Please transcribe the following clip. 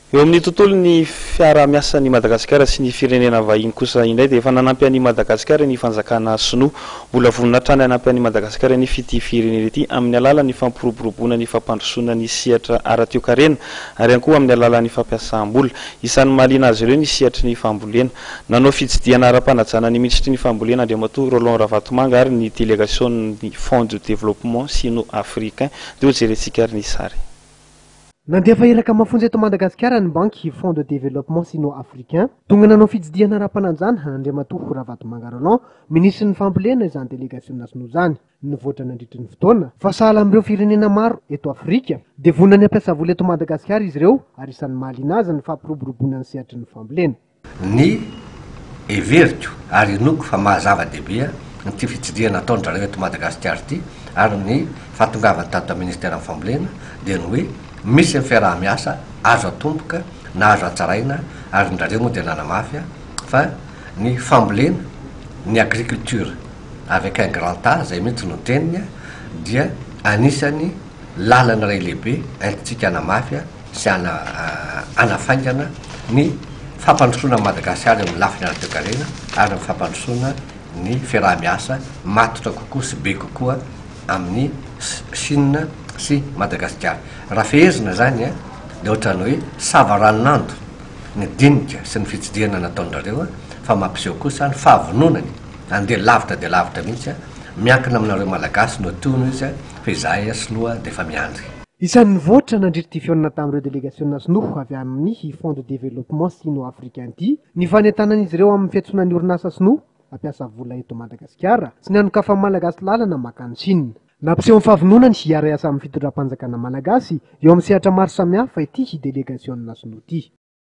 Eo amin'ny tontolo ny fiara-miasa ny Madagasikara sy ny firenena vahiny kosa indray dia efa nanampy an'i Madagasikara ny fanjakana sinoa, mbola vonona hatrany hanampy an'i Madagasikara ny ity firenena ity amin'ny alalan'ny fampiroboroboana ny fampandrosoana ny sehatra ara-toe-karena ary ihany koa amin'ny alalan'ny fampiasam-bola. Isan'ny mahaliana azy ireo ny sehatry ny fambolena. Nanao fitsidiana ara-panajana ny miditry ny fambolena Andriamatoa Roland Ravatomanga ary ny délégation-ny Fonds de développement sino-africain dia hojerentsika ary ny sary. Nandefa iraka mafonjy eto Madagasikara ny banky Fonds de développement sino-africain. Tonga nanao fitsidiana ara-panajana Andriamatoa Ravatomanga Roland, ministry ny fambolena izany délégation sinoa izany. Nivoatra nandritry ny fotoana fa sahala amin'ireo firenena maro eto Afrika dia vonona ny hampiasa vola eto Madagasikara izy ireo ary isan'ny mahaliana azy ny fampiroboroboana ny sehatry ny fambolena. Ny everiko ary inoko fa mahazava-dehibe ny fitsidiana ataon'zareo eto Madagasikara ity ary ny fahatongavany tato ministère fambolena dia ny hoe misy ny fiaraha-miasa azo atomboka na azo atsaraina ary ndrareo moa dia nanamafy fa ny fambolena ny agriculture avec un grand A zay mihitsy no teniny dia anisany lalana ray lehibe entintsika hanamafy sy anafaingana ny fampandrosoana Madagasikara amin'ny lafiny ara-toe-karena ary ny fampandrosoana ny fiaraha-miasa matotra kokoa sy be kokoa amin'ny Chine sy Madagasikara. Raha fehezina zany dia ohatrany hoe savaranando ny dinika sy ny fitsidiana nataon'zareo fa mampiseho kosa ny fahavononany andeha lavitra dia lavitra mihitsy miankina aminareo malagasy no tono izy fa izahay sinoa dia efa miandry. Isan'ny nivoatra nandritry ty fihaonana tamin'ireo délégation sinoa avy amin'ny Fonds de développement sino-africain ity ny fanentanan'izy ireo amin'ny fiantsonan'ny orinasa sinoa hampiasa vola eto Madagasikara sy ny anokafa malagasy lalana makany Chine. Nampiseho ny fahavononany hiara-iasa amin'ny fitondram-panjakana malagasy eo amin'ny sehatra maro samihafa ity délégation sinoa ity.